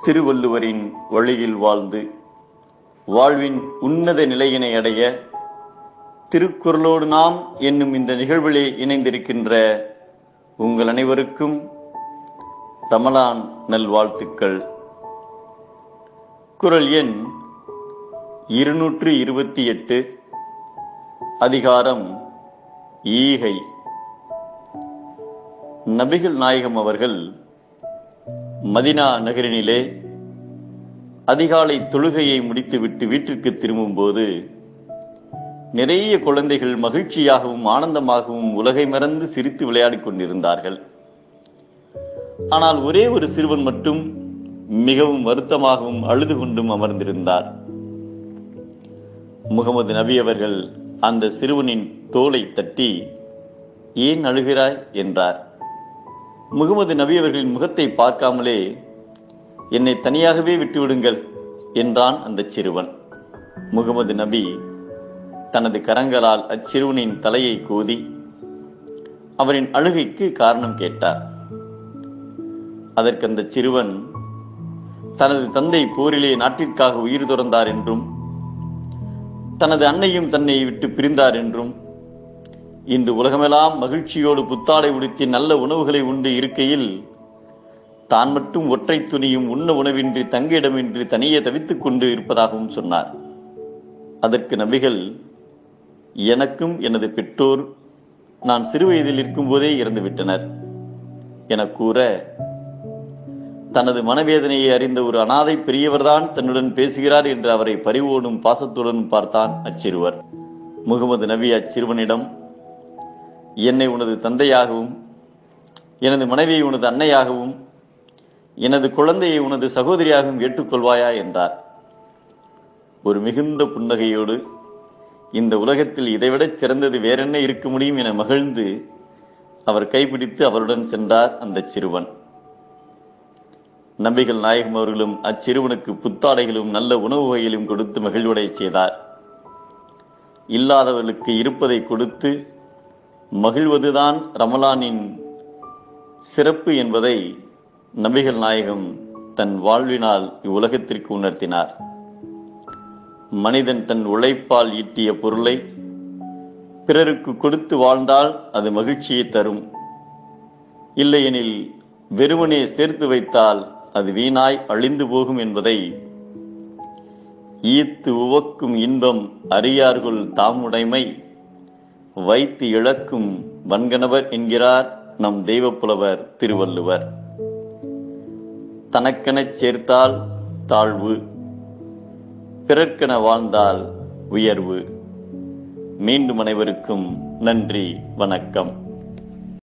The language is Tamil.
திருவள்ளுவரின் வழியில் வாழ்ந்து வாழ்வின் உன்னத நிலையினை அடைய திருக்குறளோடு நாம் என்னும் இந்த நிகழ்விலே இணைந்திருக்கின்ற உங்கள் அனைவருக்கும் ரமலான் நல்வாழ்த்துக்கள். குறள் எண் 228, அதிகாரம் ஈகை. நபிகள் நாயகம் அவர்கள் மதினா நகரினிலே அதிகாலை தொழுகையை முடித்துவிட்டு வீட்டிற்கு திரும்பும்போது நிறைய குழந்தைகள் மகிழ்ச்சியாகவும் ஆனந்தமாகவும் உலகை மறந்து சிரித்து விளையாடிக் கொண்டிருந்தார்கள். ஆனால் ஒரே ஒரு சிறுவன் மட்டும் மிகவும் வருத்தமாகவும் அழுது கொண்டும் அமர்ந்திருந்தார். முகமது நபி அவர்கள் அந்த சிறுவனின் தோளை தட்டி, ஏன் அழுகிறாய் என்றார். முகமது நபி அவர்களின் முகத்தை பார்க்காமலே, என்னை தனியாகவே விட்டுவிடுங்கள் என்றான் அந்த சிறுவன். முகமது நபி தனது கரங்களால் அச்சிறுவனின் தலையை கோதி அவரின் அழுகைக்கு காரணம் கேட்டார். அதற்கு அந்த சிறுவன் தனது தந்தை போரிலே நாட்டிற்காக உயிர் துறந்தார் என்றும் தனது அன்னையும் தன்னை விட்டு பிரிந்தார் என்றும் இன்று உலகமெல்லாம் மகிழ்ச்சியோடு புத்தாடை உடுத்தி நல்ல உணவுகளை உண்டு இருக்கையில் தான் மட்டும் ஒற்றை துணியும் உண்ண உணவின்றி தங்க இடமின்றி தனியே தவித்துக் கொண்டு இருப்பதாகவும் சொன்னார். அதற்கு நபிகள், எனக்கும் எனது பெற்றோர் நான் சிறுவயதில் இருக்கும் போதே இறந்துவிட்டனர் என கூற, தனது மனவேதனையை அறிந்த ஒரு அனாதை பெரியவர்தான் தன்னுடன் பேசுகிறார் என்று அவரை பரிவோடும் பாசத்துடன் பார்த்தான் அச்சிறுவர். முகமது நபி அச்சிறுவனிடம், என்னை உனது தந்தையாகவும் எனது மனைவியை உனது அன்னையாகவும் எனது குழந்தையை உனது சகோதரியாகவும் ஏற்றுக்கொள்வாயா என்றார். ஒரு மிகுந்த புன்னகையோடு, இந்த உலகத்தில் இதைவிட சிறந்தது வேறென்ன இருக்க முடியும் என மகிழ்ந்து அவர் கைப்பிடித்து அவருடன் சென்றார் அந்த சிறுவன். நபிகள் நாயகம் அவர்களும் அச்சிறுவனுக்கு புத்தாடைகளும் நல்ல உணவு வகையிலும் கொடுத்து மகிழ்வடை செய்தார். இல்லாதவர்களுக்கு இருப்பதை கொடுத்து மகிழ்வதுதான் ரமலானின் சிறப்பு என்பதை நபிகள் நாயகம் தன் வாழ்வினால் இவ்வுலகத்திற்கு உணர்த்தினார். மனிதன் தன் உழைப்பால் ஈட்டிய பொருளை பிறருக்கு கொடுத்து வாழ்ந்தால் அது மகிழ்ச்சியை தரும். இல்லையெனில் வெறுமனே சேர்த்து வைத்தால் அது வீணாய் அழிந்து போகும் என்பதை ஈத்து உவக்கும் இன்பம் அறியார்கள் தாமுடைமை வைத்து இழக்கும் வன்கணவர் என்கிறார் நம் தெய்வப்புலவர் திருவள்ளுவர். தனக்கெனச் சேர்த்தால் தாழ்வு, பிறர்க்கென வாழ்ந்தால் உயர்வு. மீண்டும் அனைவருக்கும் நன்றி, வணக்கம்.